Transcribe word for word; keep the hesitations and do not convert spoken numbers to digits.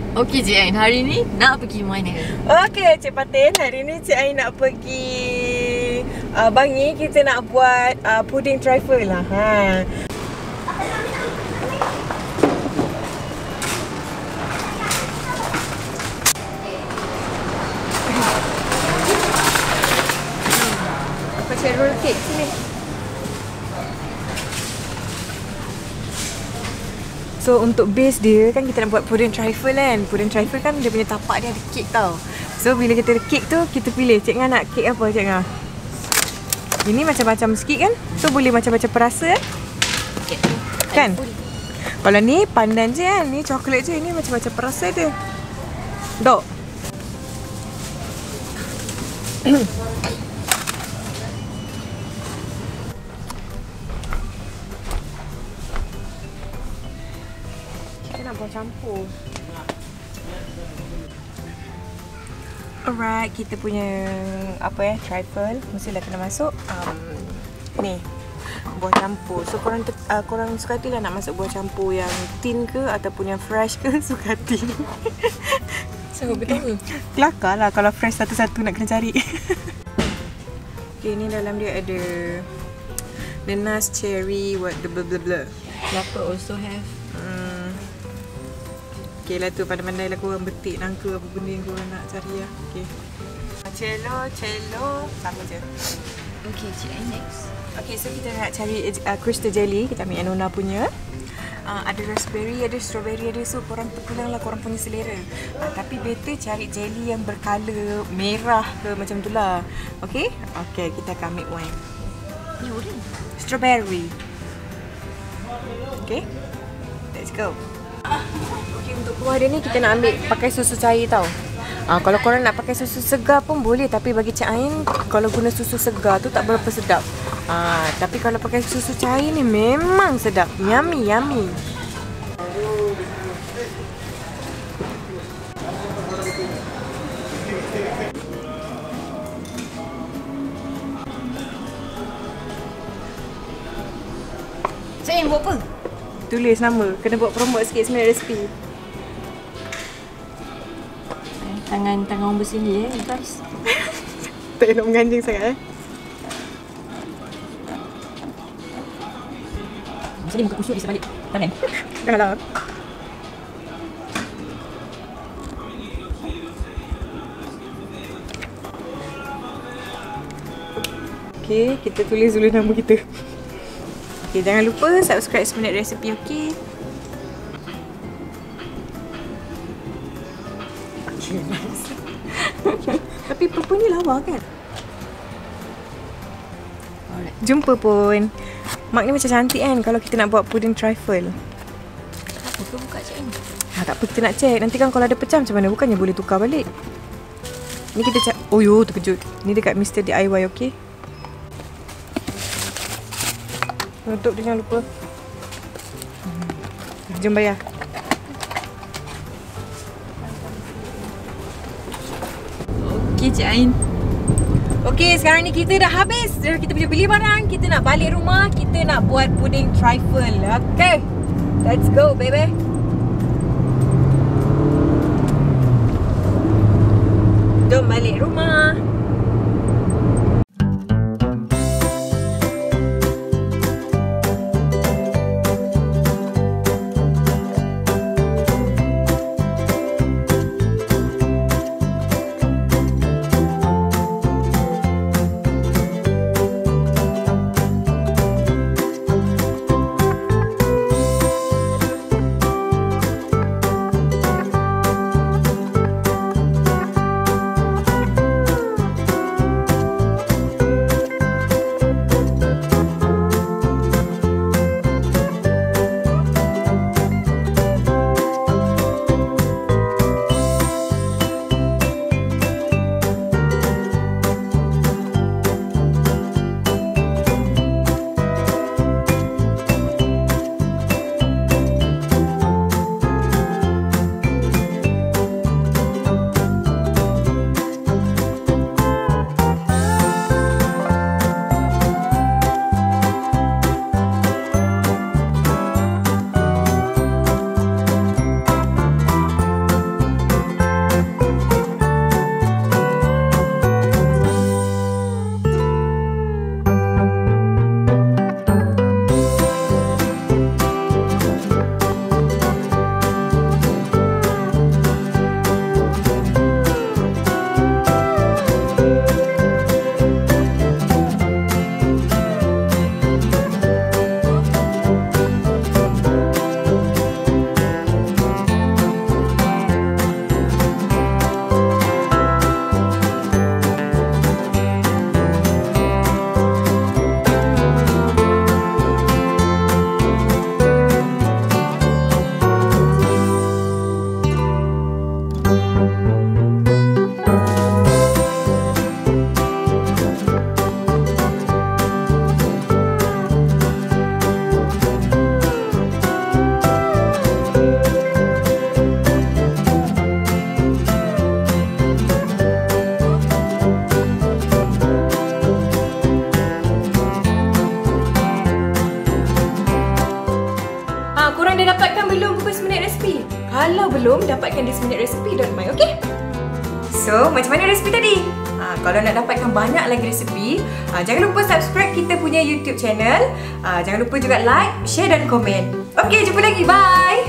Okey Cik Ain, hari ni nak pergi mana? Okey Cik Patin, hari ni Cik Ain nak pergi uh, Bangi. Kita nak buat uh, puding trifle lah. Ha. Apa cik roll cake sini? So untuk base dia kan kita nak buat pudding trifle kan. Pudding trifle kan dia punya tapak dia ada kek tau. So bila kita ada kek tu, kita pilih Cik Ngah nak kek apa Cik Ngah? Ini macam-macam sikit kan. So boleh macam-macam perasa kan. Kek tu Kan? Kalau ni pandan je kan. Ni coklat je. Ini macam-macam perasa dia. Dok. Nak buat campur. Alright, kita punya apa ya, trifle mestilah kena masuk um, ni buah campur. So korang uh, korang suka hati lah nak masuk buah campur yang tin ke ataupun yang fresh ke, suka hati. So betul. Kelakar lah kalau fresh satu-satu nak kena cari. Okay, ni dalam dia ada nanas, cherry, what the blah blah blah. Kelapa also have. Hmm. Okay lah tu, pandai-pandai lah korang betik nangka apa benda yang korang nak cari lah. Okay. Cello, cello, sama je. Okay Cik Ain, next. Okay, so kita nak cari uh, crystal jelly. Kita ambil Anona punya. Uh, ada raspberry, ada strawberry, ada. So korang terpulang lah korang punya selera. Uh, tapi better cari jelly yang berkala merah ke macam tu lah. Okay? Okay, kita akan ambil one. Ni orange. Strawberry. Okay? Let's go. Okay, untuk kuah dia ni kita nak ambil pakai susu cair tau. Ah, kalau korang nak pakai susu segar pun boleh, tapi bagi Cik Ain kalau guna susu segar tu tak berapa sedap. Ah, tapi kalau pakai susu cair ni memang sedap. Yummy, yummy. Cik Ain buat apa? Tulis nama, kena buat promote sikit sebenarnya resipi. Tangan tangan orang bersini eh guys. Tak nak menganjing sangat eh. Mesti dia muka kusut di sebalik tangan. Dah lah. Okay, kita tulis dulu nama kita. Okay, jangan lupa subscribe seminit resipi, okey? Tapi purple ni lawa kan? Alright. Jumpa pun. Mak ni macam cantik kan kalau kita nak buat pudding trifle. Apa ke buka Cik Ain? Ha, tak apa, kita nak check. Nanti kan kalau ada pecah macam mana? Bukannya boleh tukar balik. Ni kita cak. Oh yo, terkejut. Ni dekat Mister D I Y, okey? Tutup dia, jangan lupa. Jom bayar. Okey Cik Ain. Okey, sekarang ni kita dah habis. Kita punya beli barang. Kita nak balik rumah. Kita nak buat pudding trifle. Okay, let's go baby. Jom balik rumah. Google seminit resipi. Kalau belum, dapatkan di seminit resipi dot my, okey? So, macam mana resipi tadi? Ha, kalau nak dapatkan banyak lagi resipi, ha, jangan lupa subscribe kita punya YouTube channel. Ha, jangan lupa juga like, share dan komen. Okey, jumpa lagi. Bye!